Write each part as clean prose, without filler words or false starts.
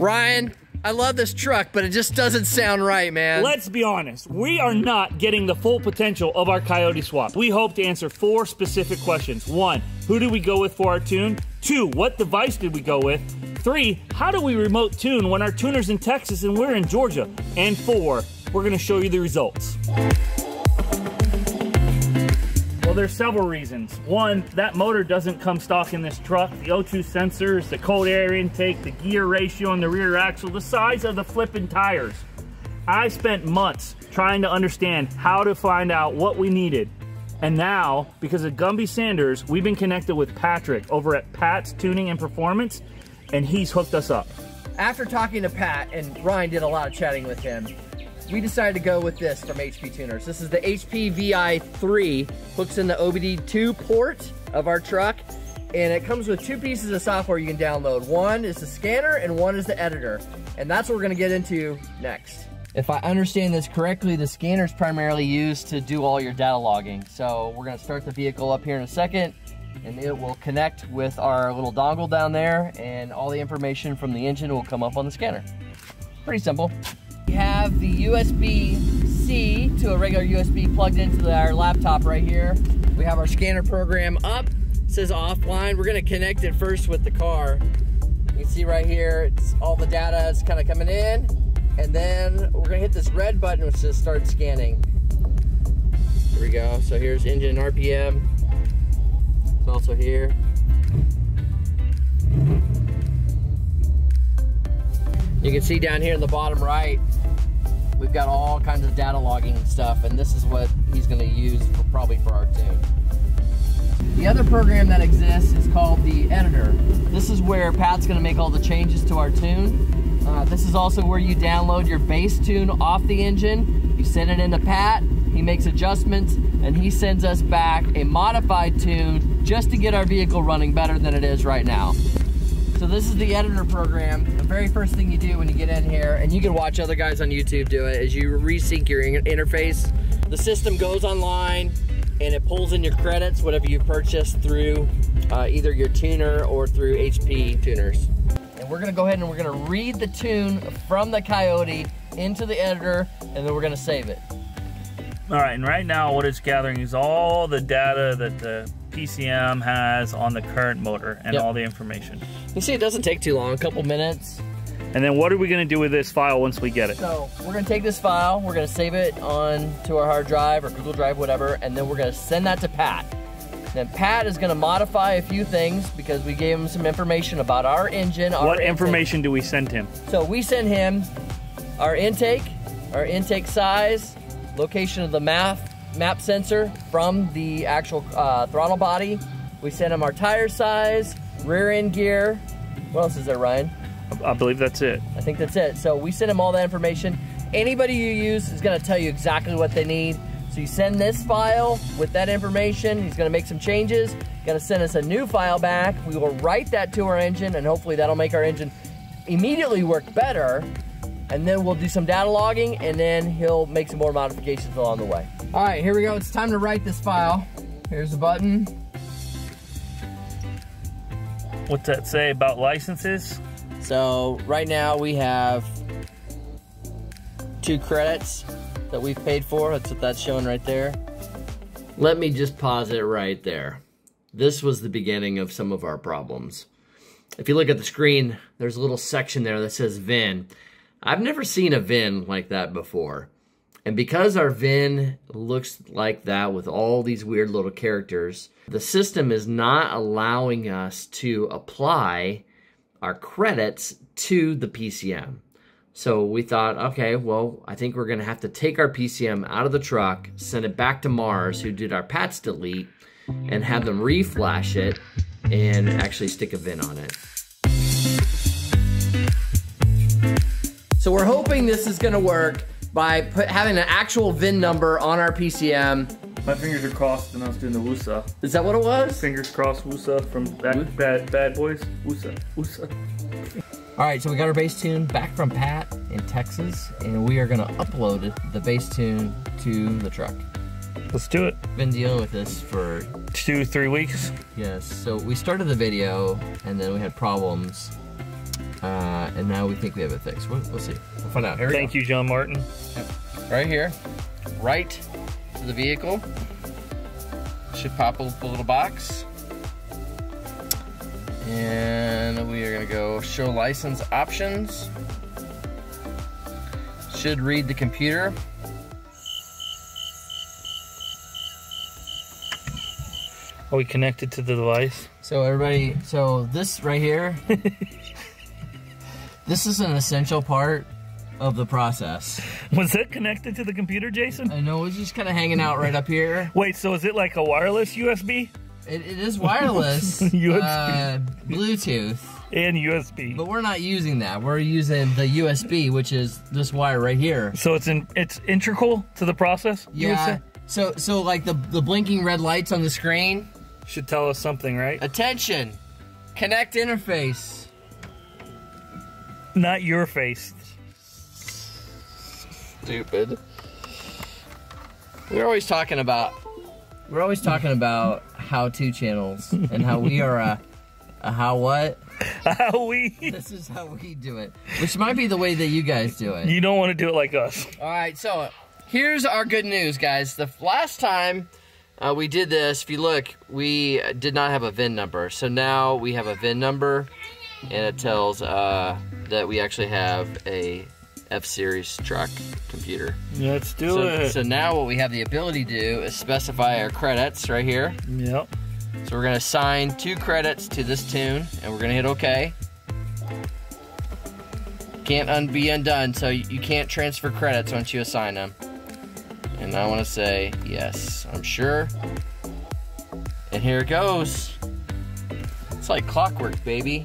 Ryan, I love this truck, but it just doesn't sound right, man. Let's be honest. We are not getting the full potential of our Coyote swap. We hope to answer 4 specific questions. 1, who did we go with for our tune? 2, what device did we go with? 3, how do we remote tune when our tuner's in Texas and we're in Georgia? And 4, we're gonna show you the results. Well, there's several reasons. 1, that motor doesn't come stock in this truck. The O2 sensors, the cold air intake, the gear ratio on the rear axle, the size of the flipping tires. I spent months trying to understand how to find out what we needed. And now, because of Gumby Sanders, we've been connected with Patrick over at Pat's Tuning and Performance, and he's hooked us up. After talking to Pat, and Ryan did a lot of chatting with him, we decided to go with this from HP Tuners. This is the HP VI3, hooks in the OBD2 port of our truck, and it comes with 2 pieces of software you can download. 1 is the scanner and 1 is the editor, and that's what we're gonna get into next. If I understand this correctly, the scanner is primarily used to do all your data logging. So we're gonna start the vehicle up here in a second, and it will connect with our little dongle down there, and all the information from the engine will come up on the scanner. Pretty simple. We have the USB-C to a regular USB plugged into our laptop right here. We have our scanner program up. It says offline. We're gonna connect it first with the car. You can see right here, it's all the data is kind of coming in. And then we're gonna hit this red button, which says start scanning. Here we go. So here's engine RPM. It's also here. You can see down here in the bottom right, we've got all kinds of data logging and stuff, and this is what he's gonna use probably for our tune. The other program that exists is called the editor. This is where Pat's gonna make all the changes to our tune. This is also where you download your base tune off the engine. You send it into Pat, he makes adjustments, and he sends us back a modified tune just to get our vehicle running better than it is right now. So this is the editor program. The very first thing you do when you get in here, and you can watch other guys on YouTube do it, is you resync your interface. The system goes online and it pulls in your credits, whatever you purchased through either your tuner or through HP tuners. And we're gonna go ahead and we're gonna read the tune from the Coyote into the editor, and then we're gonna save it. All right, and right now what it's gathering is all the data that the PCM has on the current motor and all the information. You see, it doesn't take too long, a couple minutes. And then what are we gonna do with this file once we get it? So we're gonna take this file, we're gonna save it on to our hard drive or Google Drive, whatever, and then we're gonna send that to Pat. Then Pat is gonna modify a few things because we gave him some information about our engine. What information do we send him? So we send him our intake size, location of the map sensor from the actual throttle body. We send him our tire size, rear end gear. What else is there, Ryan? I believe that's it. I think that's it. So we send him all that information. Anybody you use is gonna tell you exactly what they need. So you send this file with that information. He's gonna make some changes. Gonna send us a new file back. We will write that to our engine, and hopefully that'll make our engine immediately work better. And then we'll do some data logging, and then he'll make some more modifications along the way. All right, here we go. It's time to write this file. Here's the button. What's that say about licenses? So right now we have 2 credits that we've paid for. That's what that's showing right there. Let me just pause it right there. This was the beginning of some of our problems. If you look at the screen, there's a little section there that says VIN. I've never seen a VIN like that before. And because our VIN looks like that with all these weird little characters, the system is not allowing us to apply our credits to the PCM. So we thought, okay, well, I think we're gonna have to take our PCM out of the truck, send it back to Mars, who did our PATS delete, and have them reflash it and actually stick a VIN on it. So we're hoping this is gonna work by having an actual VIN number on our PCM. My fingers are crossed and I was doing the woosah. Is that what it was? Fingers crossed woosah from Bad Boys. Woosah, woosah. All right, so we got our bass tune back from Pat in Texas, and we are gonna upload the bass tune to the truck. Let's do it. Been dealing with this for 2-3 weeks. Yes, so we started the video and then we had problems. And now we think we have it fixed. We'll see. We'll find out. Here we go. Thank you, John Martin. Yep. Right here, right to the vehicle. Should pop up a little box. And we are gonna go show license options. Should read the computer. Are we connected to the device? So everybody, so this right here, this is an essential part of the process. Was that connected to the computer, Jason? I know, it's just kind of hanging out right up here. Wait, so is it like a wireless USB? It is wireless, USB. Bluetooth. And USB. But we're not using that. We're using the USB, which is this wire right here. So it's integral to the process? Yeah. So like the blinking red lights on the screen should tell us something, right? Attention, connect interface. Not your face. Stupid. We're always talking about how-to channels and how we are a how what? How we? This is how we do it, which might be the way that you guys do it. You don't want to do it like us. All right, so here's our good news, guys. The last time we did this, if you look, we did not have a VIN number. So now we have a VIN number, and it tells that we actually have a F-Series truck computer. Let's do it. So now what we have the ability to do is specify our credits right here. Yep. So we're gonna assign 2 credits to this tune, and we're gonna hit OK. Can't be undone, so you can't transfer credits once you assign them. And I wanna say, yes, I'm sure. And here it goes. It's like clockwork, baby.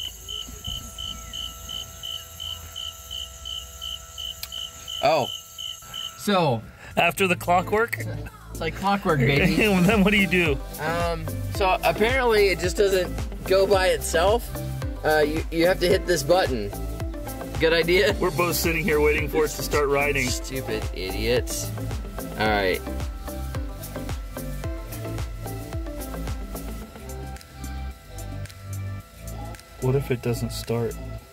Oh, so after the clockwork? It's like clockwork, baby. Then what do you do? So apparently it just doesn't go by itself. You have to hit this button. Good idea? We're both sitting here waiting for it to start riding. Stupid idiots. All right. What if it doesn't start?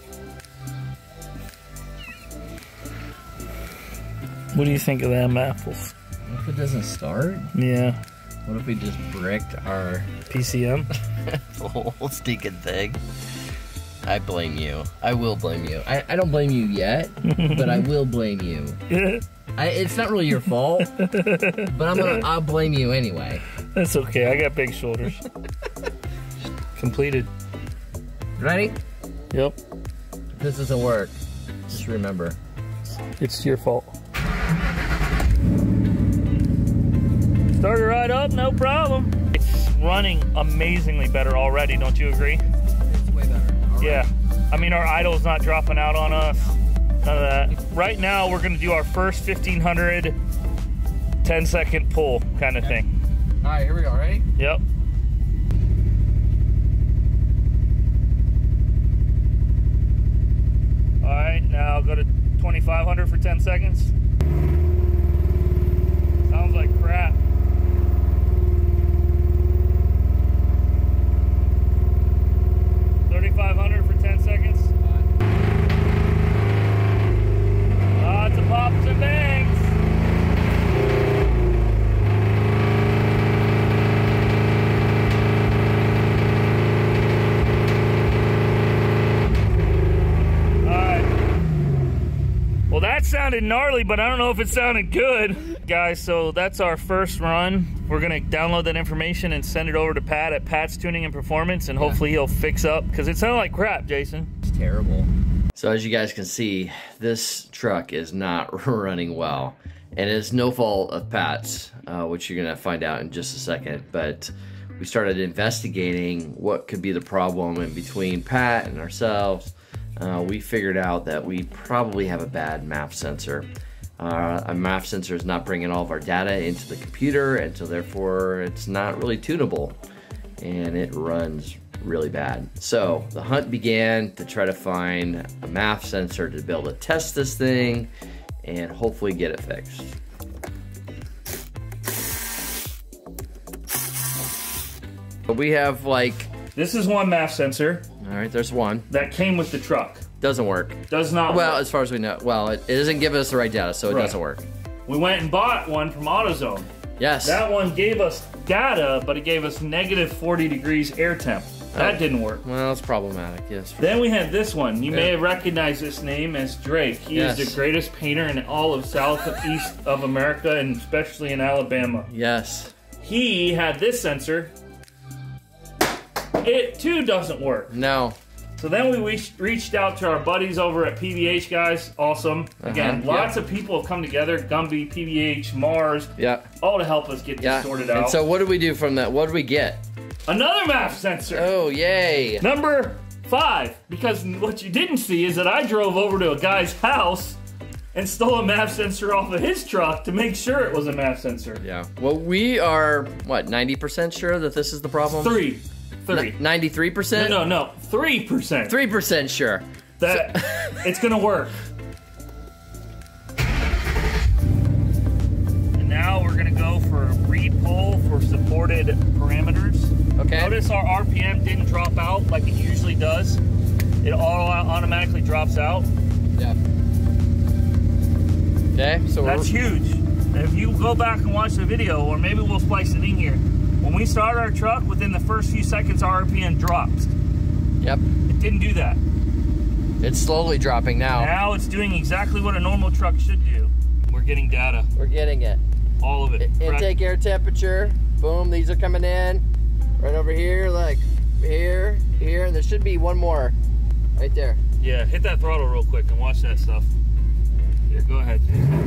What do you think of them apples? What if it doesn't start? Yeah. What if we just bricked our PCM? the whole stinking thing? I blame you. I will blame you. I don't blame you yet, but I will blame you. It's not really your fault, but I'll blame you anyway. That's okay. I got big shoulders. Completed. Ready? Yep. If this doesn't work, just remember. It's your fault. Started right up, no problem. It's running amazingly better already, don't you agree? It's way better. All right. Yeah. I mean, our idle's not dropping out on us. None of that. Right now, we're gonna do our first 1500 10-second pull kind of thing. All right, here we go, ready? Yep. All right, now go to 2500 for 10 seconds. Sounds like crap. 3500 for 10 seconds. Lots of pops and bangs. Well, that sounded gnarly, but I don't know if it sounded good. Guys, so that's our first run. We're gonna download that information and send it over to Pat at Pat's Tuning and Performance, and hopefully he'll fix up, because it sounded like crap, Jason. It's terrible. So as you guys can see, this truck is not running well. And it's no fault of Pat's, which you're gonna find out in just a second. But we started investigating what could be the problem, and between Pat and ourselves, we figured out that we probably have a bad MAF sensor. A MAF sensor is not bringing all of our data into the computer, and so therefore it's not really tunable, and it runs really bad. So the hunt began to try to find a MAF sensor to be able to test this thing and hopefully get it fixed. We have like This is one MAF sensor. All right, there's one. That came with the truck. Doesn't work. Does not Well, work. as far as we know. Well, it doesn't give us the right data, so it doesn't work. We went and bought one from AutoZone. Yes. That one gave us data, but it gave us negative 40 degrees air temp. That didn't work. Well, it's problematic, yes. Then we had this one. You may have recognized this name as Drake. He is the greatest painter in all of Southeast of America, and especially in Alabama. Yes. He had this sensor. It too doesn't work. No. So then we reached out to our buddies over at PVH, guys. Awesome. Again, lots of people have come together. Gumby, PVH, Mars. Yeah. All to help us get this sorted out. And so what did we do from that? What did we get? Another MAF sensor. Oh, yay. Number 5. Because what you didn't see is that I drove over to a guy's house and stole a MAF sensor off of his truck to make sure it was a MAF sensor. Yeah. Well, we are, what, 90% sure that this is the problem? 3. 93%? No. 3%. 3% sure. That it's gonna work. And now we're gonna go for read pull for supported parameters. Okay. Notice our RPM didn't drop out like it usually does. It automatically drops out. Yeah. Okay, so that's huge. If you go back and watch the video, or maybe we'll splice it in here. When we start our truck, within the first few seconds, our RPM drops. Yep. It didn't do that. It's slowly dropping now. Now it's doing exactly what a normal truck should do. We're getting data. We're getting it. All of it. Intake air temperature. Boom, these are coming in. Right over here, like here, and there should be one more right there. Yeah, hit that throttle real quick and watch that stuff. Here, go ahead.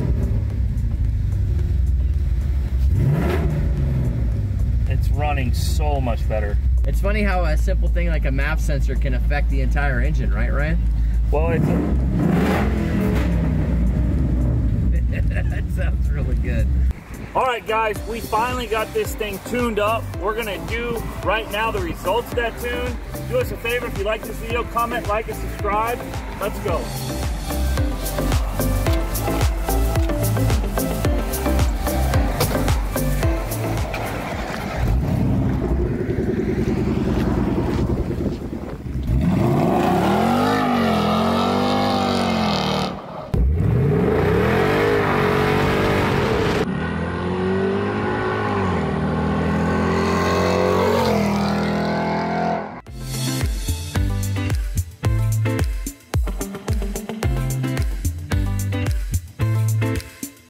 It's running so much better. It's funny how a simple thing like a MAF sensor can affect the entire engine, right, Ryan? Well, it's that sounds really good. All right, guys, we finally got this thing tuned up. We're gonna do right now the results of that tune. Do us a favor, if you like this video, comment, like, and subscribe. Let's go.